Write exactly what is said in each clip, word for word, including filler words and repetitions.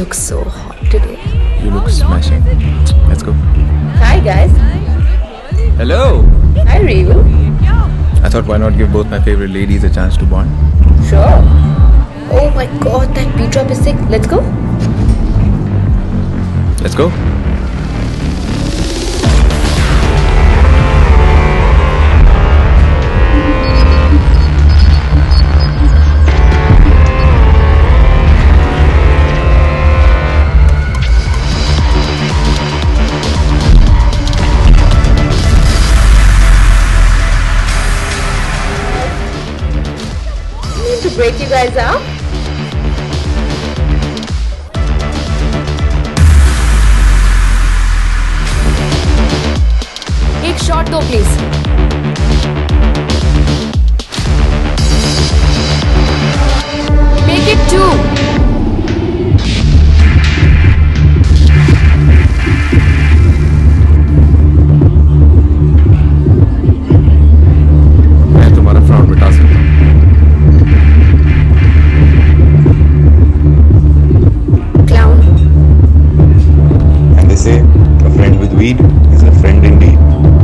look so hot today. You look smashing. Let's go. Hi guys. Hello. Hi Revu. I thought why not give both my favorite ladies a chance to bond? Sure. Oh my god, that beat drop is sick. Let's go. Let's go. To break you guys up. Take shot though, please. Make it two. मैं तुम्हारा fraud मिटा सकता हूँ. Say a friend with weed is a friend indeed.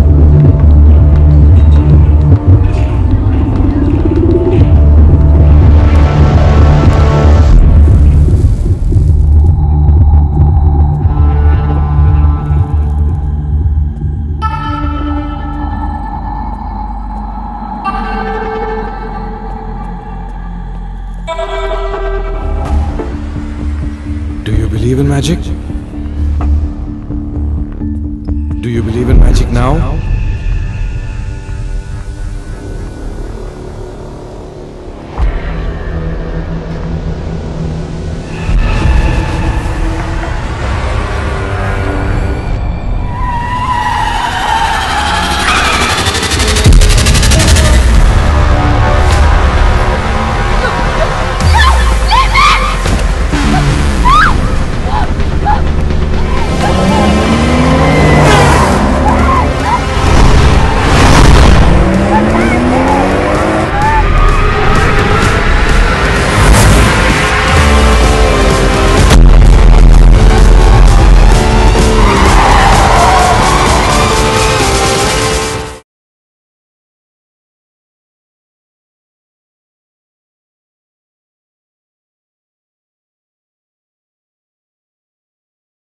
Do you believe in magic? Do you believe in magic now?